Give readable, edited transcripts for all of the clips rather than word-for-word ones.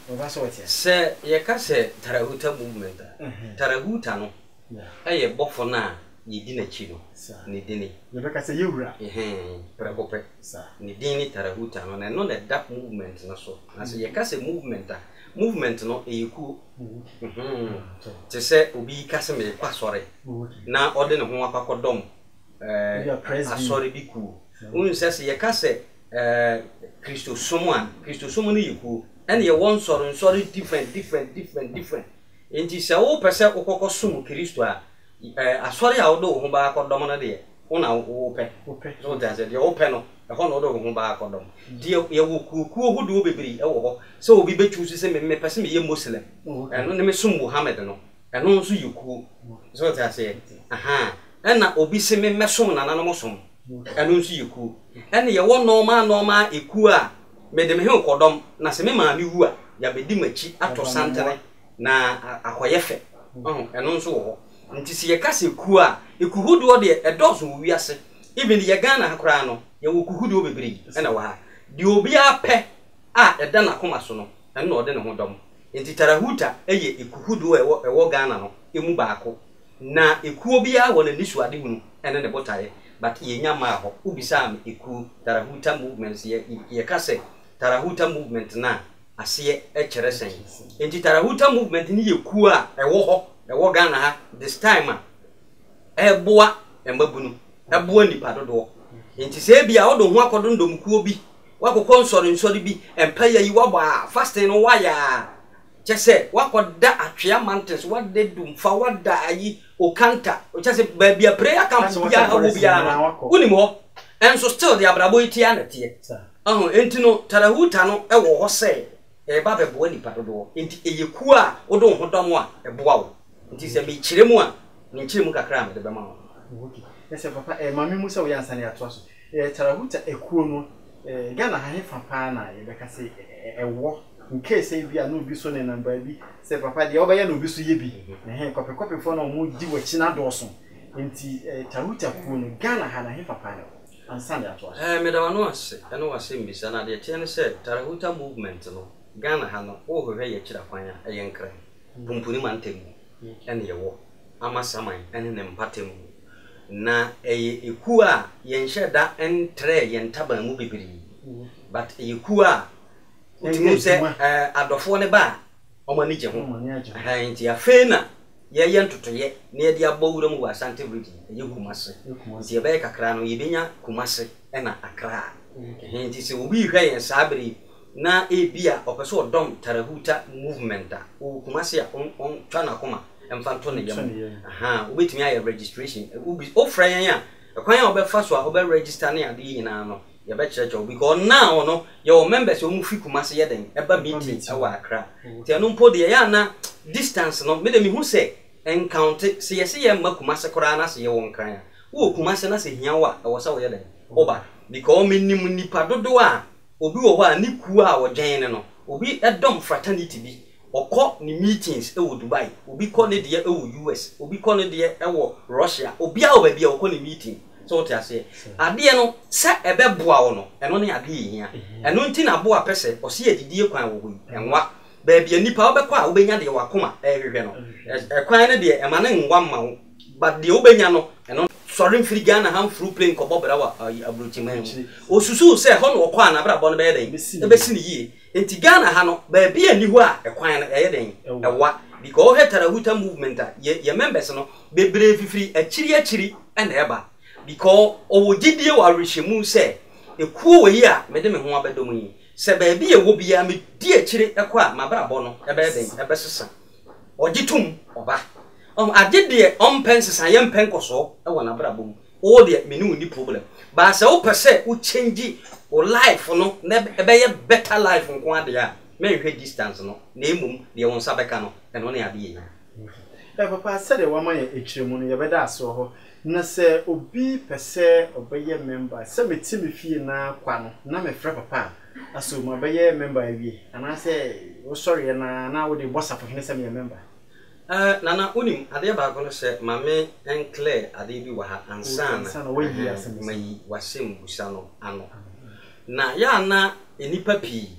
Say, ye can say Tarahuta movement. Tarahuta no. Aye, Bofona, ye dinner chino, ni dini. You look at you, Prabope, ni dini Tarahuta, no, and not that movement, no so. As ye can say movement, no, a cool. To say, Ubi Casimir, sorry. Now, ordinary Huapa Dom. Sorry, be cool. One says, ye can say, Christo someone you cool. And you want sorry different. And you say, oh, per se, Oko Sumu Christua. Sorry, I'll do Humba Condomina there. On our open. So that's it, the open, a honor of Humba Condom. Dear, you who do be so we be choosing me, passing me a Muslim. And only Sum Mohammedan. And also you cool. So that's it. Aha. And now obese me Messon and Anamosum. And also you cool. And you want normal, equa. Made them hill cordom, Nasemema, you are Yabedimachi, Ato Santana, na Aquayefe. And also, and to see a castle kua, you could do a dozen we are say, even the Yagana Crano, you could do a bridge, and a while. The Obia pe, a Dana Comasono, and no then Hodom. In Tarahuta, you could do a Wagana, a Mubako. Na a Kubia one in this one, and then the botai, but Yamaho, Ubisam, a cool Tarahuta movements, ye case. Tarahuta movement na asiye echeresen enti Tarahuta movement ni yekua ewo Ghana ha this time eboa embabunu eboa nipa dodo enti se bia odo ho akodondom kuo bi wakokọ nsori bi empa yayi waba fasting no waya chese wakoda atwea mountains wade dumfa wada ayi okanta chese ba bia prayer camp bia awo bia unimo enso still the abrabo itia na tie enti no Tarahuta no ewo ho se ba bebo nipa dodo enti eyeku a odo ho dom a eboa wo enti se me kiremu a me kiremu kakra me de bema wo okay ese papa mami musa wo yansa ne ato so Tarahuta ekuo no Ghana ha hefa pa na ye beka se ewo in case e bia no bi so ne namba bi se papa de oba ye no bi so ye bi kope fo no mu di wachi na do so enti Tarahuta kuo no Ghana ha na hefa pa na ansanda ato me da wano ase eno wase mbisa na de tiene se Tarahuta movement no Ghana ha no o hwehwe ye kira kwanya eye nkran pumpuni mantemu ene ye wo amasaman ene ne mpatemu na eku a ye nheda entre ye ntaba mu bibiri but eku a utimu se adofo ne ba omanije ho nti afa na ye ntotoye na ye dia bawura mu Asante Bridge ye kumase nti ye be kakra no ye benya kumase ena akra nti se obi hwa ye sabri na ebia opeso odom Tarahuta movement a o kumase a on twa na koma emfanto ne yam obetimi aye registration obi ofra yan a ekwan ya obefa so a obe register na ade nyina no ye be church because now no your members o mu fi kumase ye den eba meeting awa akra ti anu mpo de ya na distance no me de mi hu se encounter se ye se ye ma kumase kora na se ye won kan wo kumase na se hia wa e wo sa wo ye den oba because menim nipa dodo a obi wo ho a ni ku a wo dwen ne no obi edom fraternity bi okọ ni meetings e wo Dubai obi kọ ne de e wo US obi kọ ne de e wo Russia obi a wo ba bia okọ ni meeting so what I say ade no se ebe boa wo no eno ne ade hia eno nti na boa pese o se edidie kwan wo hu enwa ba bia nipa wo bekọ a wo benya de wakoma ehwehwe no kwan ne de e ma ne nwa ma wo but de wo benya no eno sorry mfiri Ghana ham fru plane ko bobra wa abrochiman osusu se ho no okọ na bra bo no be den e be si ni yie enti Ghana ha no ba bia ni ho a ekwan no eye den ewa because he Tarahuta movement a ye members no be brave fifiri achiri ena eba because owo gidie wa rehemu se ekuo we yi a mede me ho abedom yi se ba bia wo bia me di achiri ekọ a mabra bo no ebe den ebe sesa ogitum oba agide pensesa ye penkoso e wona bra bom o de me ni problem ba se o pese o change o life no na ebe ye better life nko ade a me hwe distance no na emum de won sabeka no e no na ade ye papa said the woman echiremu no ye beda aso ho na se obi pese obeye member se metimi fie na kwa no na me frɛ papa aso mo obeye member awie ana se o sorry na wo de boss afo hene se me member nana unim ade ba ko no se mame enclare ade bi wa ha ansana mai wasem busa no ano na ya na enipa pi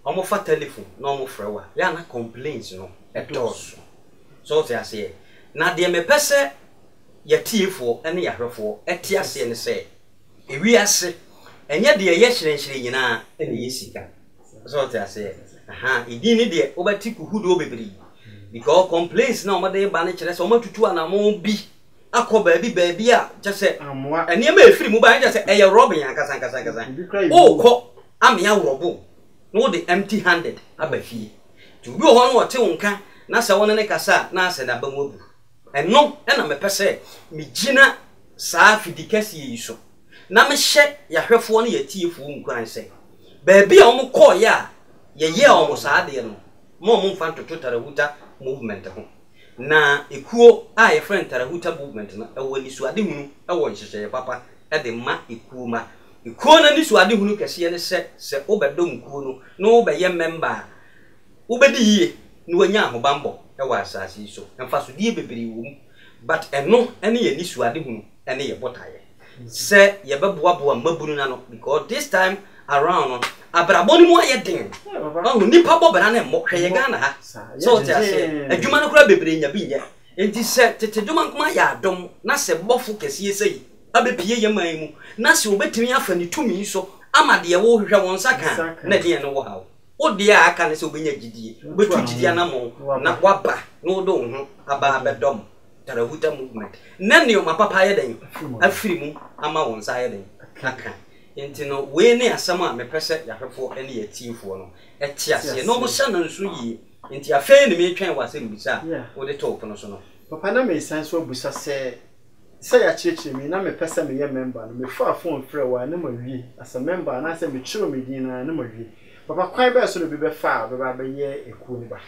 omo fa telephone na omo frɛ wa ya na complaints no etos so te ase na de me pese ye tiefo ene ya hwefo eti ase ne se ewi ase enye de ye hyerenhyere nyina ene ye sika so te ase aha idi ni de obati kuhudo bebiri because complaints na omo de ba ne kyerɛ se omo tutu anamo bi akọ baabi a kyese ene ma efiri mu ba kyese eye robin akasa o kọ amia robo no de empty handed abafie ti obi ho no wote wonka na se won ne kasa na se da ba mu obu eno na me pese me gina saa fidikasi yi so na me hye yahwefo no yatiefo nkwan se baabi a omo kọ ya ye omo saa de no mo mfa ntoto Tarahuta movement ho na ekuo a ye friend Tarahuta movement na ewo ni suade hunu ewo nhyehyeye papa e de ma ekuo ma ekuo na ni suade hunu kese ne se obedom ekuo no na obeye member obedi yie na wanya ahobambo ewo asase so emfa so die bebiri wo mu but eno ene ye ni suade hunu ene ye botaye se ye beboaboa mabunu na no because this time around abraboni mu ayeden nipa bobera na mo hweye Ghana ha so te ase adwuma no kura bebre nya bi nye enti se tete dwuma nkoma ya adom na se bofo kese sei abepie ye man mu na se obetimi afa ni tumi so amade ye wo hwehwe won saka na de no wo hawo odi aka ne se obenya gidie obetu gidie na mo na waba na odo ho aba abedom Tarahuta movement na ne o mapapa ye den afiri mu ama won sa ye den aka enti no we ne asama me pese yahwefo ene ye tiefo no etiase no mo hya na nso yi enti afei ne me twen wasem bisa wo de talk no so no papa na me sanso busa se ya cheche mi na me pese me ye member no me fa phone frɛ wa na ma wie as a member na se me chiro me din na ma wie papa kwan ba so no bi be fa be ba ye ekuo ni ba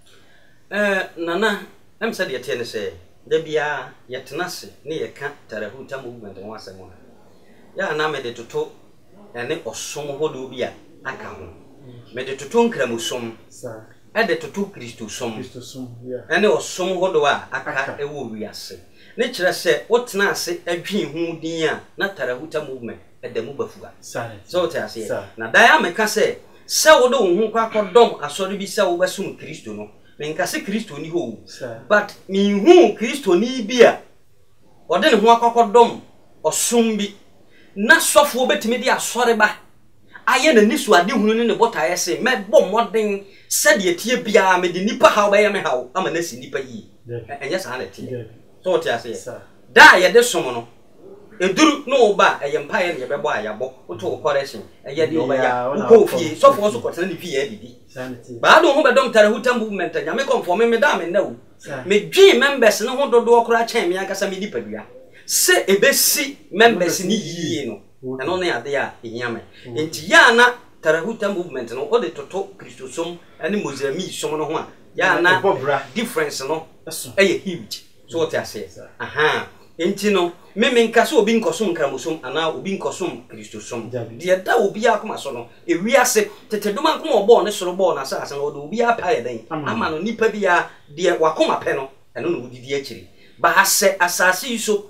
nana em se de tie ne se da bia ye tenase ne ye ka Tarahuta movement ho asem ho ya na me de toto ene osom hodo bi a aka ho me de toto nkramusom sa e de toto Kristo som ene osom hodo a aka ewo wiase ne kire se wotena ase adwen hu din a na Tarahuta movement e de mu bafua so te ase na da ya me ka se wodo hu kwa kodom asori bi se wo basum Kristo no me nka se Kristo ni ho but me hu Kristo ni bi a ode ne ho akokodom osom bi na sofo betimi de asore ba aye na nisu ade hunu ne botaye se me bom moden se de tie bia me de nipa hawo ba ye me hawo ama na si nipa yi enye sa na tie so ti ase da ye de som no eduru no ba eye mpaye ne ye bebo ayabo woto correction eye de oba ya ko fie sofo so kwotena ne fie adidi ba do ho bedom Tarahuta movement nya me conform me da me na wo me dwi members ne ho dodo okra chen me ankasa me dipa dua se ebesi members ni yie no eno na ade a ehiame enti ya na Tarahuta movement no o de toto Kristo som ani mozami som no ho a ya na difference no eye huge so what I say aha enti no me nka so obi nkosom nkramosom ana obi nkosom Kristo som de da obi akoma so no ewiase tetedoma nkoma obo ne soro bo na sasa no obi apa ye den ama no nipa bia de wakoma pe no eno no odidi akiri ba ase asase so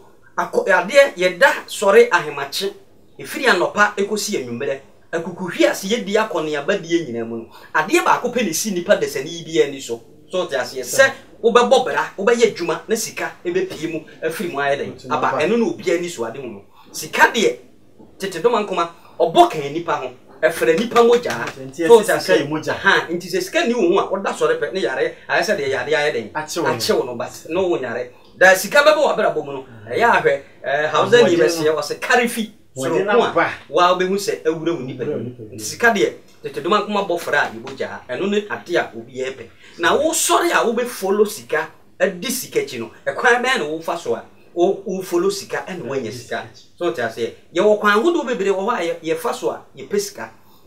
ade yeda sore ahemache efiri anopa ekosi anwumere akukuhwi ase yedi akone abadie nyina mu no ade ba akopɛ ne si nipa desani bi ani so te ase se wobɛbɔ bra wobɛyɛ adwuma na sika ebepie mu afiri mu ayeden aba eno na obi ani so ade mu no sika de tetedoma nkoma ɔbɔ kan nipa ho efere nipa moja so te ase ha nti se sika ni wo a woda sore pɛ ne yare ayese de yare ayeden achewo no but no wo nyare da sika bebo wa bra bomu no ya ahwe hausa ni bese ya wase karifi so no wa obehu se awura mu nipa sika de tetedoma nkoma bofra iboja eno ne ade a obi epe na wo sore a wo be follow sika adi sika chi no ekwan be na wo fa so a wo follow sika ene wanya sika so te ase ye wo kwan hodo bebre wo ha ye fa so a ye pesika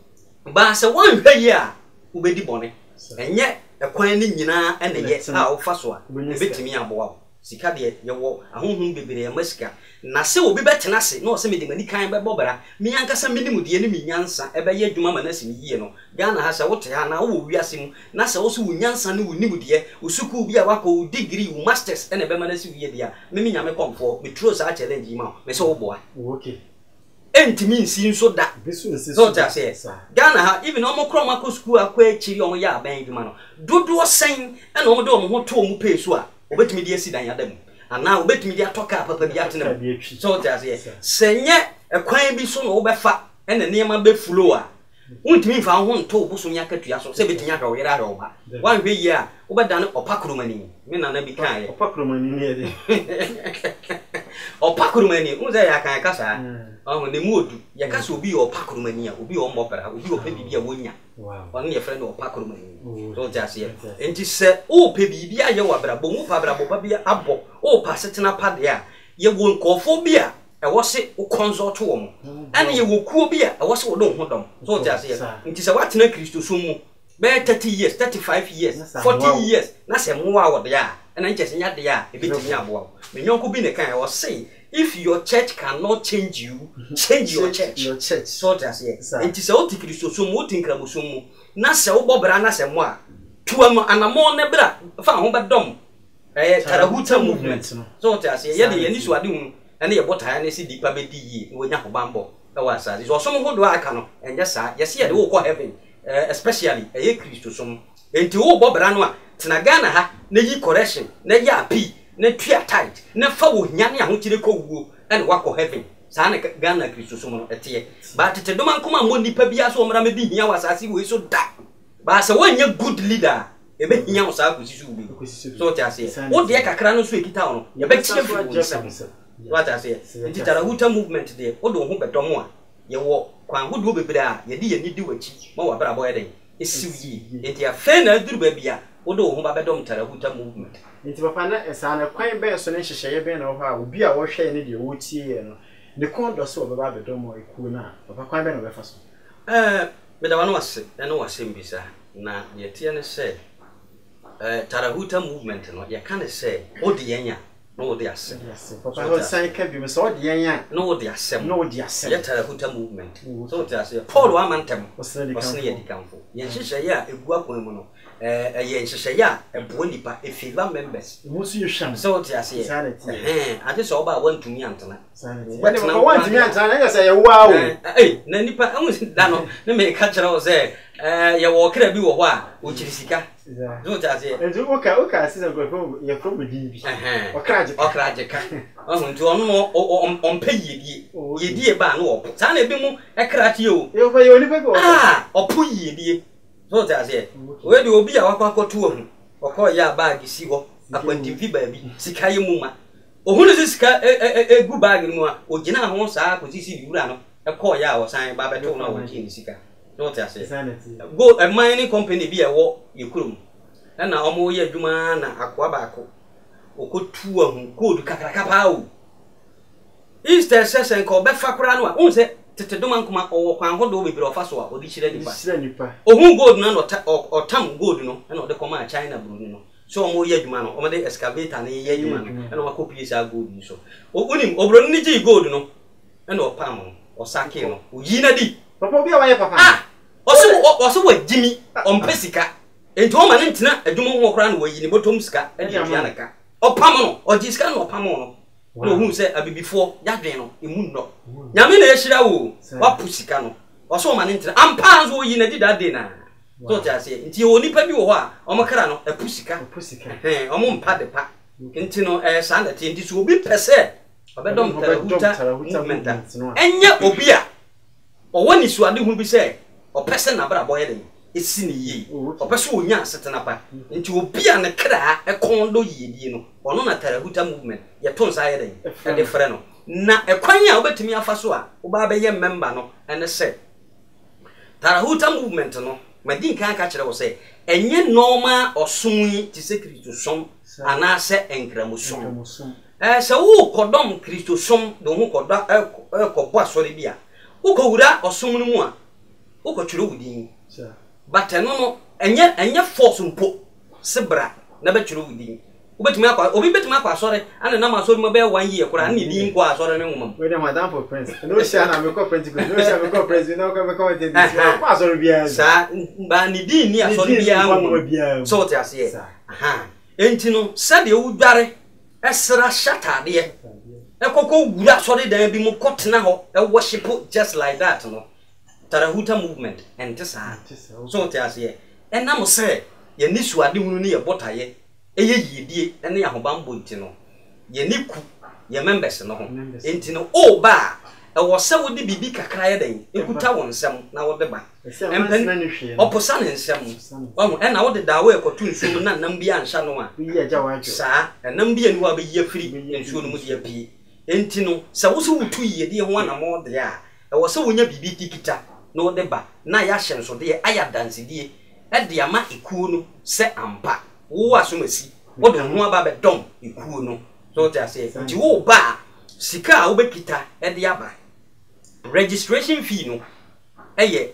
ba se won hwe ye a wo be di bone enye ekwan ni nyina ene ye a wo fa so a betimi aboa sika de ye wo ahonhom bebre ye masika na se obi betena se na o se medimani kan be bobara mi yankasa medimu de ne mi nyansa ebe ye adwuma manasi mi yie no Ghana ha se wote ha na wo wiase mu na se wo so nyansa ne wo nimu de usuku bi a wako degree wo masters ene be manasi wie de a me nyame komfo me tro sa challenge ma me se wo boa okay entimi nsi nso da so ta se Ghana ha even omo kro mako school akwa akiri omo ya aban edwuma no dodo sen e na omo de omo ho to omo pay so a obetimi de asi dan yadam ana obetimi de atoka papa bi atena so ta se senye ekwan bi so no obefa e na niam be flow a untimi fa ho nto obuso nya katua so se betinya hwe yera hwe ba wan hwe yi a obedane opakromani me na bi kan ye opakromani ne de opakromani unza ya kan kasa oh ne mu odu ya kasa obi opakromani a obi o mbopera obi o pe bibia wonya on ye friend opakromani so just here enti se o pe bibia ye wa brabo mu pa brabo pa bia abo o pa setena pa de a ye wo nkofo bia e wo se o consult wo mo ene ye wo kuo bia e wo se wo don hodom so just here enti se watena Kristo so mu be 30 years 35 years 40 years na se mu wa wo de a ena nche se nya de a e betimi abo me nyonko bi ne kan e wo say if your church cannot change you, change your church. Your church. So that's it. And to say, "Oh, Kristo so mo tinkra mo so mo." Na se wo bobra na se mo a. Tuamo anamo ne bra. Fa ho bedom. Tarahuta movement. So that's it. Ye de ye ni so ade hu. Ene ye bota na se dipa be di yi. Wo nya ho bambo. E wa sa. So so mo ho do aka no. Enje sa. Ye se ye de wo ko heaven. Especially ye Kristo so mo. Enti wo bobra no a. Tena Ghana ha na yi correction. Na ya pi. Na tua tight na fa wo nyane ahokire kowuo ene wako heaven sa na Ghana Kristo so mo ete ba tete doma nkoma mo nipa bia so mra me di hia wasase we so da ba sa wanya good leader e be hia wasa akusi so bi so te ase wo de kakra no so ekita ono ye be tie fu what I say nti Tarahuta movement de wo do ho bedom a ye wo kwan ho do bebre a ye de ye ni di wachi ma wa bra boy den esiwi nti afa na aduru ba bia wo do ho ba bedom Tarahuta movement nti papa na esa na kwan be so ne hyehyeye be na wo ha obi a wo hwe ne de wo tie no ne kondo so be ba bedom o eku na papa kwan be na be fa so me da wano wase na no wase mbisa na ye tie ne se Tarahuta movement no ye kan se odi yenya no odi asem papa ho san ka bi me so odi yenya no odi asem ye Tarahuta movement so odi asem Paul wa mantem osne ye dikamfo ye hyehyeye a egu akwan mu no ye hyehyeye a ebo nipa efiva members musu ye hwam so odi asem ade so oba wantumi antana wani ma wantumi antana nga se ye wa o na nipa da no ne me ka kire o se ye wo kra bi wo ho a o chirisika so odi asem endu oka se go ye from bi okraje ka ntu ono no ompa yedie ba no opo sa na ebi mu ekrate o yo fa yo ni pe go opo yedie so ta se we de obi a wakwakoto hu okọ ya bag si ho akwantimfi ba bi sika ye mu ma ohunu sika egu bag mu a ogina ho sa akwosisi di wura no ekọ ya wo san ba beto na wo kin sika so ta se go a mining company bi e wo yekurum na omo ye adwuma na akwa ba ko okotu ahu gold kakraka pa o Easter session ko be fakura no a unse tete doma nkoma owo kwan hodo be biro fa so a odi hire nipa ohun gold na otam gold no na ode koma China buru no so omo ye adwuma no omo de excavator na ye adwuma no na wakopie sa gold so onim obro ni ji gold no na opam no osake no oyi na di papa obi a waye papa oso wa jimi ompesika enti o ma ne ntina adwuma ho kora na wayi ni botom sika e de bia na ka opam no ojiska no opam no no hu se abibifo yadwen no emu no nyame na ehira wo wapusika no oso ma ne ntina ampa nzo yi na dida de na so ta se nti oni pa bi wo ho a omkara no apusika omo mpa de pa nti no sa na ti nti so obi pese obedom Tarahuta movement enye obi a owani so ade hu bi se opese na bra boye den esi ni yi opese onya asetena pa nti obi a ne kra ekondo yedie no ono na Tarahuta movement ye ton sa ye den e de frɛ no na ekwan a obetimi afa so a oba be ye member no ene se Tarahuta movement no madin kan ka kire wo se enye normal osumyi ti se Kristo som ana se enkramusom se wo kodom Kristo som de ho koda ekɔbɔ asɔre bia wo kowura osum no mu a wo kɔtwere wudin but no enye force mpo sebra na be twere wudin obetumi akwa obi betumi akwa asɔre ana na masɔre mo be 1 year kora na din kwa asɔre ne ngomam we dey madam for prince no share na me ko prince no share me ko prince no ko me ko ten this kwa asɔre bia sa ba ni din ni asɔre bia so te ase enti no sade wo dware esra shatade ekoko gura so de dan bi mu kotena ho e worship just like that no Tarahuta movement and tesa so te ase e na mo se ye ni suade hunu ni ye botaye eye yidie ene ya hobambo nti no ye ni ku ye members no ho enti no o ba e wo se wo de bibi kakra ye den ekuta won nsem na wo de ba empen oposa ne nsem wo e na wo de dawo e kotu nsum na nam bia ansha no a sa nam bia ni wa be ye firi nsuo no mu de pie enti no se wo so wutu ye de ho na mo de a e wo se wo nya bibi tikita no de ba na ya hye nso de aya dansedie e de ama ekuo no se ampa wo asomasi wo de ho aba be dom ekuo no so te ase nti wo ba sika wo bekita e de aba registration fee no eye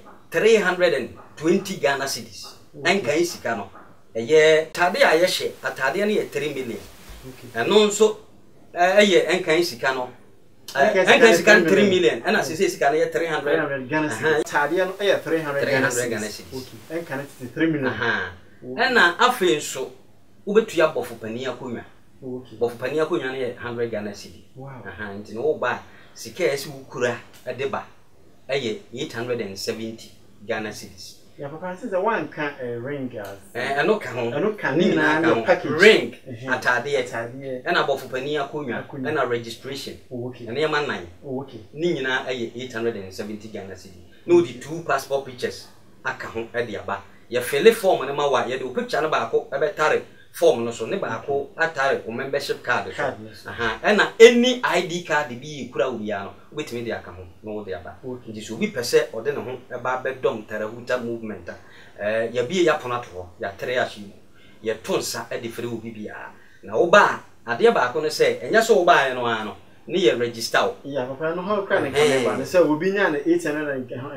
320 Ghana cedis enka sika no eye tade a ye hye atade na ye 3 million eno nso eye enka sika no enka sika 3 million ena sese sika na ye 300 Ghana cedis tade no eye 300 Ghana cedis enka na 3 million ena afi nso wo betua bofo pani akonwa bofo pani akonwa na ye 100 Ghana cedis nti no wo ba sika esi wukura edeba eye 870 Ghana cedis ya papa says one can ring gas eno ka ho eno kan ni na package ring atade ena bofo pani akonwa ena registration ena ye man nan ni nyina eye 870 Ghana cedis no the 2 passport pictures aka ho ede aba ye fill form na ma wa ye de picture na ba ko ebe tare form no so ne ba ko atare ko membership card so ena any ID card bi kura ubia no obetimi de aka ho no de aba nti so bi pese ode ne ho eba bedom Tarahuta movement ya bie ya pono to ya tere ya shi ye tonsa e de fere obi bia na wo ba ade ba ko no se enya so wo ba ye no ano ni ye register o ya papa no how can come ba se obi nya na 800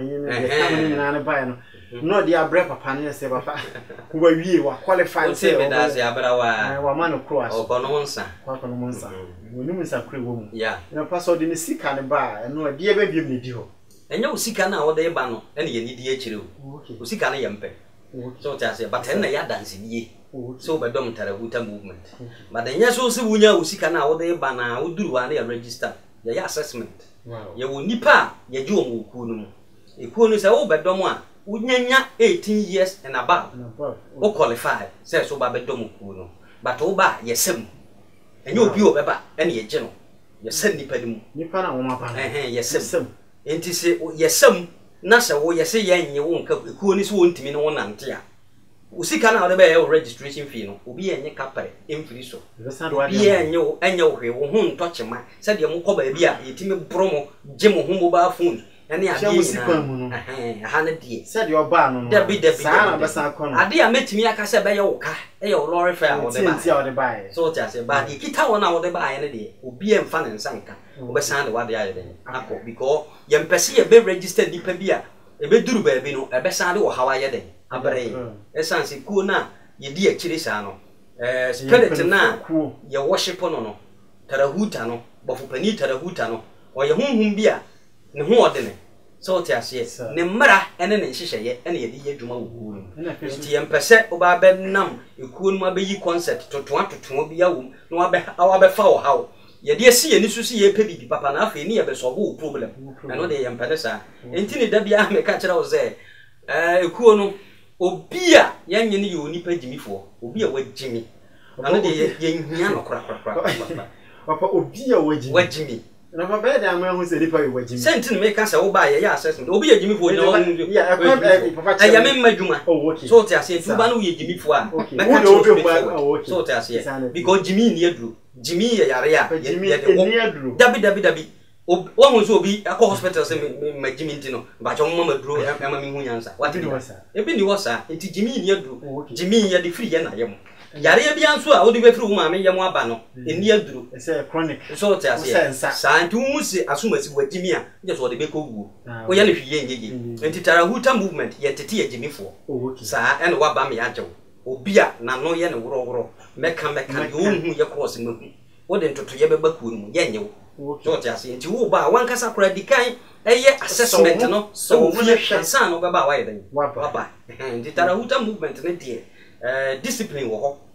anyi na ba no no dia bre papa ne se papa wa wie wa qualify se o da se abra wa man cross o kono monsa kwa kono monsa woni monsa kure wo mu ya na paso de ne sika ne ba no dia ba biem ne di ho enya o sika na wo de ba no ene ye ni di a kire o sika na ye mpe so ta se but ene ya dance die so be dom Tarahuta movement but enya so se wunya o sika na wo de ba na wo duru wa na ya register ya assessment ye wo nipa ye ji o mu ku no mu ekuo no se wo be dom a unyanya 18 years and above o qualify say so ba bedom ku no but o ba yesem enye obi o beba ene ye je no yesem nipa ni mu nipa na wo mapa yesem enti se yesem na se wo yese yenye wo nka ku ni so wontimi no wonante a usika na wo be ye registration fee no obi yenye kapare emfiri so obi enye wo hwe wo hu ntochema se de mo ko ba bi a yetimi bromo je mo hu mobile phone ene ade ina ha na die said your bar no sa na besa kono ade a metimi aka se be ye wo ka e ye lorry fare wo de ba so ti ase ba di kita wona wo de ba ye ne de obi e mfa ne nsanka wo be san de wa de aye de akọ because ye mpese ye be registered dipa bi a e be duru ba bi no e be san de wo hawa ye de abere e san se ku na ye di a kire sa no spirit na ye worship no Tarahuta no bofo pani Tarahuta no o ye hunhum bi a ne ho odene so te ase ne mmara ene ne nhyehyeye ene ye di adwuma wo nti ye mpese oba be nam ekuo no abeyi concept totoatoto bi awum no abe fa wo hawo ye de esi ye ni susu ye pebi papa na afa ni ye be solve wo problem eno de ye mpede sa enti ne da bia me ka kire wo ze ekuo no obi a ye nye ne ye onipa jimifo obi a wajimi ano de ye nhia no kra papa obi a wajimi na papa be da hu se nipa wajimi sentin me ka se wo ba ye assessment obi ye jimifo na wo ya papa ya me madwuma so te ase tuba no ye jimifo a na ka so te ase because jimi ni aduru jimi ye yare a ye de dabi wo ho so obi akọ hospital se me jimi ntino ba cho mama duro e ma mi hu nyansa wati ebi ni wo sa enti jimi ni aduru jimi ye de free ye na ye mo yare bia nso a wo de be free wo ma me ye mo aba no eni aduru say chronic so te ase sa nti wo se asumasi wajimi a je so de be ko wu wo ye ne hwiye nyege enti Tarahuta movement ye tete ye jimifo sa ene wa ba me ya jewo obi a na no ye ne woro meka de wo hu ye cross mahu wo de ntoto ye be baku no ye nyewo so te ase nti wo ba wan kasa kora dikan eye assessment no so wo fie hwansan no beba wa ye den wa ba nti Tarahuta movement ne de discipline wo ho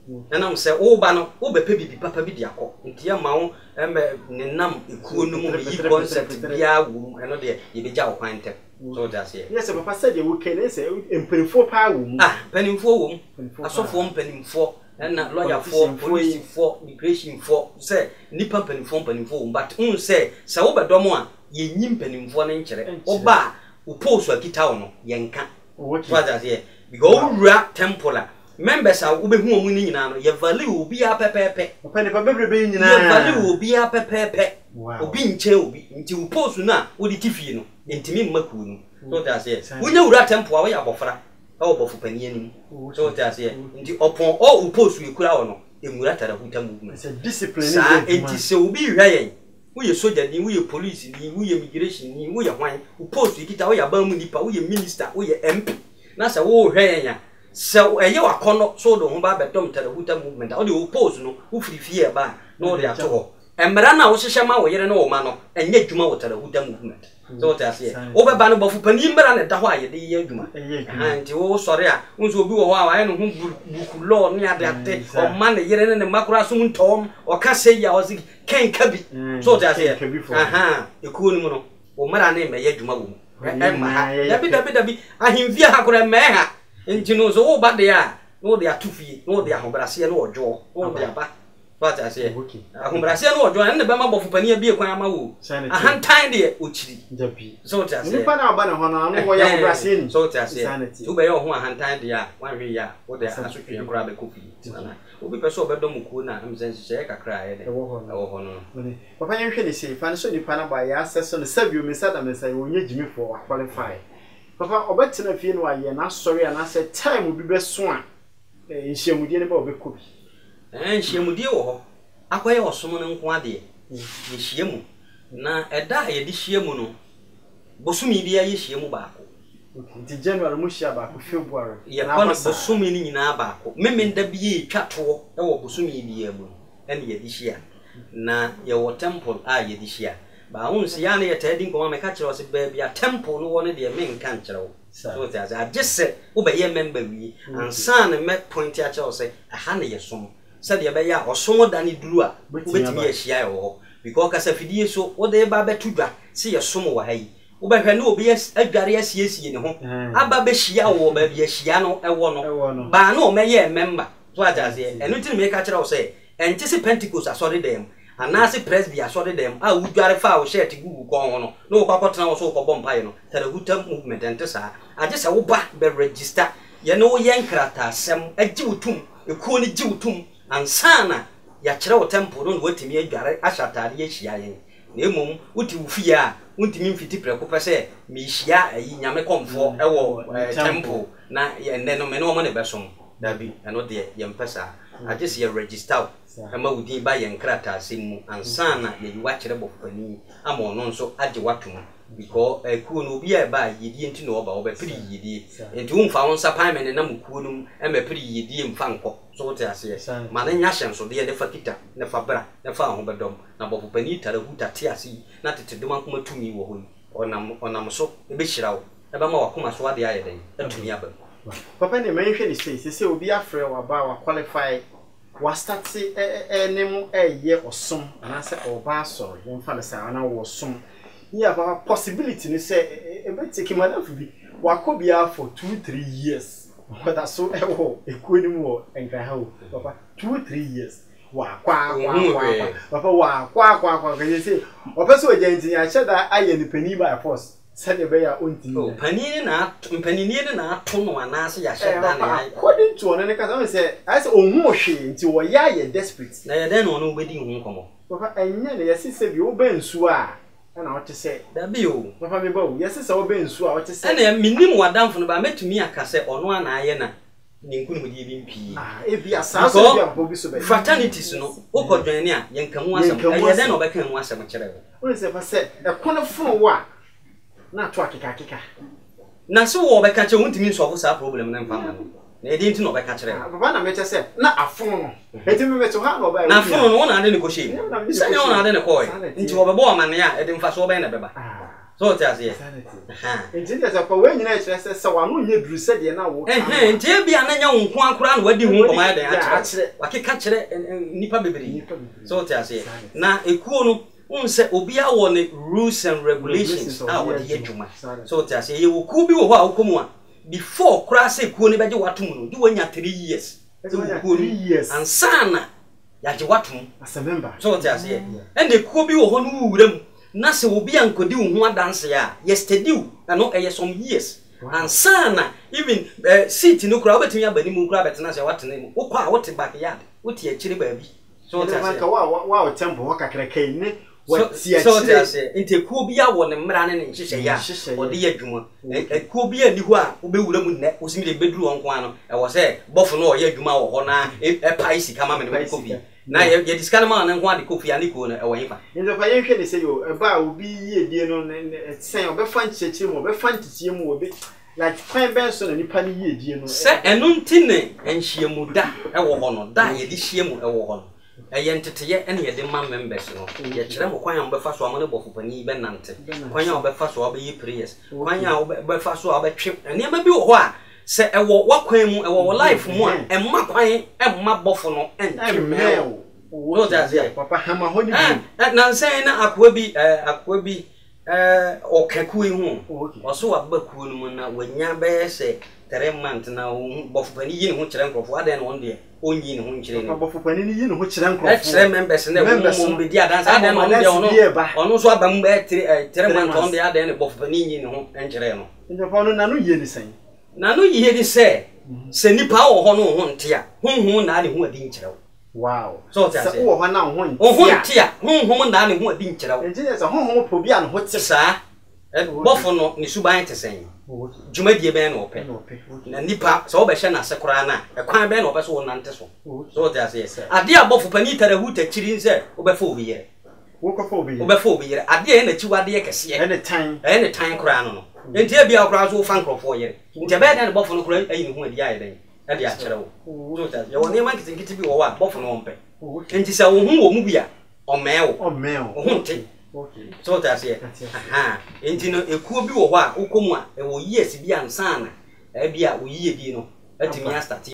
na am se wo ba no wo be pe bibi papa bi dia ko nti ya ma wo ne nam ekuo no mu yi concept bia wo eno de ye be ja wo kwan tem so that's it. Yes, papa said you can say empenfo pa wo mu. Penimfo wo mu. Asofo penimfo na lawyer for police for immigration for say nipa penimfo wo but say se wo be domo a ye nyim penimfo ne nkere. Oba wo post akita wo no ye nka. So that's it. Because we temple members are ube hu omu ni nyina no ye value obi a pepepe. Papa ne pa bebrebe nyina. Ye value obi a pepepe. Obi nche obi nti wo post na wo di tifie no ntimi mmaku no. So that's it. Unya wura temple a wo ya bofra. Wo bofu pani anim. So that's it. Nti upon all wo post we kura wo no emura tarahuta movement. It's a discipline. Sa enti se obi hwa yen. Wo ye soldier ni, wo ye police ni, wo ye immigration ni, wo ye hwan. Wo post we kita wo ya ban mu nipa, wo ye minister, wo ye MP. Na se wo hwa yen ya. So eye wakono so do ho ba bedom tarahuta movement o de wo post no wo frifie ba no de ato ho emra na wo hyehyɛ ma wo yere no wo ma no enye dwuma wo tarahuta movement so what I say wo be ba no bofu pani mbra na da ho aye de ye dwuma nti wo sori a wonso obi wo ho a aye no ho buku law ne ade o ma ne yere ne makura so ntom o ka sei ya o si ken ka bi so what I say ekuo ni mu no wo mra na me ye dwuma wo dabi ahimvia ha kora me ha nti no so wo ba de a no de atufie no de ahobrase no odwo no de aba what I say ahobrase no odwo na be ma bofu pani abi ekwan ama wo ahantan de ochiri dabi so what I say nipa na aba na ho na no wo ya ahobrase ni so what I say tu be ye ho ahantan de a wan hwe ya wo de asotwe kora be kofi na obi pese obedom ku na am sense she kakra ye de wo ho no papa yen hwe ne sei fa so nipa na ba ya assess no savio me sada me say wo nya jimi for qualify papa obetina fie no aye na sorry na say time bi beso a nhyiamudie ne ba obekɔ bi nhyiamudie wo ho akoye osom no nko ade ye hyiamu na eda ye di hyiamu no bosumi bia ye hyiamu baako nti January mu hyia baako February na bosumi ni nyina baako memenda bia twato e wo bosumi bia mu ene ye di hyia na ye wo temple a ye di hyia ba unsi ya na ye tadi Nkomo me ka kire o se ba bia temple no wo ne de me nka nkire wo so that's I just say wo be ye member wi ansa na me point ya kire o se aha na ye som se de be ya osom da ne duru a wo betimi ye hyia wo because kasa fidie so wo de ba betudwa se ye som wo ha yi wo be hwe na obi adware asiesie ne ho aba be hyia wo ba bia hyia no ewo no ba na o me ye member so that's eno tin me ka kire o se enti se Pentecost asori dem anase presby asode dem a wudware fa wo shirt gugu kon ho no no kwakotena wo so ko mpaye no tarahuta movement entesa age se wo ba be register ye no ye nkrata asem agi wutum ekuo ni gi wutum ansana ya kire wo temple no watimi adware ashatare ye hia yen na emom wuti wufie a wuntimi mfiti preko pese me hia ayi nyame komfo ewo temple na ye nne no me no mo ne besom dabi eno de ye mpesa age se ye register ama wudi ba ye nkrata asemu ansana ye yiwa kire bofani ama ono nso age watum because ekuo no obi a ba yedi enti no oba obepiri yedi enti umfa won sapan me na mukuo no emepiri yedi mfa nko so wote ase ma na nya hyenso de ne fakita ne fabra ne fa ho bedom na bofani tarahuta te ase na tetedom akoma tumi wo ho onam so ebe hyirawo eba ma wakoma so ade aye den atumi aba papa ne menhwe ni say obi afre wa ba wa qualify wa start enem eye osom na say oba sorry won fa say na wo som yeah papa possibility ni say e be take madam fi bi wa ko bia for 2-3 years whether so ewo ekunim wo enka ha wo papa 2-3 years wa kwa papa wa kwa kan say opeso agenti ya cheda aye ni pani by force said be ya onti panini na ato no anase ya sheda na according to one ka say I say ohun ohwe nti wo ya ye desperate na ye den no no obedi hu Nkomo papa enya ne yesise bi wo bensu a na wote say da bi o papa me ba wo yesise wo bensu a wote say na minim wadamfo no ba metumi aka say ono ana aye na ninkunu mudi bi mpi e bi asase bi abobi so be fraternities no okodwene a yenkamu asem ye den no beka mu asem kire wo wo say fa say e kono funu wo a na to akeka na so wo beka che wuntimi nso sa problem na mfama no na edi nti no beka kire baba na meche se na afunu no eti me meto ha no ba na afunu no na ade ne ko she se ne na ade ne ko nti wo bebo amane a edi mfa so be na beba So te ase Nti za kwa we nyina kyerɛ sɛ sɛ wano nye duru sɛ de na wo nti e bia na nya wo nko akora na wadi hu nkɔma ya den akyerɛ wakeka kyerɛ nipa bebree so te ase na ekuo no unse obia wɔ ne rules and regulations a wɔde yɛ dwuma so te ase ye wo ku bi wɔ hɔ a wokomu a before kora sɛ ekuo ne bɛgye watom no di wanya 3 years ansana ya je watom as a member so te ase and ekuo bi wɔ hɔ no wuram na se obi ankodi wo ho adanse ya yesterday no some years ansana even seat no kura obetumi abani mu kura betena se watena mu wokɔ a wote backyard wote akiri baabi so te ase wa tempo ho kakra kai ne so te ase nti ekuo bi a wɔ ne mmra ne nhyehyɛ ya wɔde yɛ adwuma ekuo bi ani hɔ a wobɛwura mu nnɛ osimi de beduru wɔn kwan no ɛwɔ sɛ bɔfo no ɔyɛ adwuma wɔ hɔ na ɛpai sika ma me ne kofi na ye discuss ma na nko ade kofi ani ko na ɛwɔ yifa nti pa yɛhwɛ ne sɛ yo ɛba obi yie die no sɛn ɔbɛfa nkyekye mu ɔbɛfa ntetie mu obi like kwan bɛn so na nipa ne yie die no sɛ ɛno nti ne nhyiamu da ɛwɔ hɔ no da yɛ de hyiamu ɛwɔ hɔ no ɛyɛ nteteyɛ ɛne yɛ de ma members no yɛ kyerɛ mo kwan a ɔbɛfa so amane bɔfo pani bɛnante kwan a ɔbɛfa so ɔbɛyɛ prayers kwan a ɔbɛfa so ɔbɛtwe nneɛma bi wɔ hɔ a sɛ ɛwɔ wakwan mu ɛwɔ life mu a ɛma kwan ɛma bɔfo no ɛntwemɛw wo ta se papa hama ho ni na nsɛn na akwa bi ɔkaku hu ɔso abakuo no mu na wanya bɛyɛ sɛ 3 months na bɔfo pani yi ne ho kyerɛ nkrɔfo adan no on de onyi ne ho nkyerɛ ne bɔfo pani yi ne ho kyerɛ nkrɔfo kyerɛ members na wo be di adan sa adan no on de ɔno so aba mu bɛ 3 months on de adan ne bɔfo pani yi ne ho nkyerɛ no nti no na no yie ni sɛn na no yie ni sɛ nipa wɔ hɔ no ho nte a honhom na ne ho adi nkyerɛ wow so te ase wo hɔ na ho nte a honhom na ne ho adi nkyerɛ nti sɛ honhom po bia no ho te saa bɔfo no ne suban te sɛn dwumadie bɛn na ɔpɛ na nipa sɛ wobɛhyɛ na sekora na ɛkwan bɛn na ɔpɛ so wonante so te ase ade a bɔfo pani tarahu takiri sɛ wobɛfa obi yere wobɛfa obi yere ade a na chiwade yɛ kɛseɛ ɛne tan kora no nti ebia kora so fa nkrɔfo yere nti bɛn na bɔfo no kora ayi ne ho adi ayɛ den ɛde akyerɛ wo so te ase yɛ wɔ nneɛma nketenkete bi wɔ hɔ a bɔfo no ɔmpɛ nti sɛ wo ho wɔ mu bi a ɔmɛɛ wo ho nte okay so that's it enti no ekuo bi wɔ hɔ a wokomu a ɛwɔ years bi ansana bia wo yie bi no atimi a start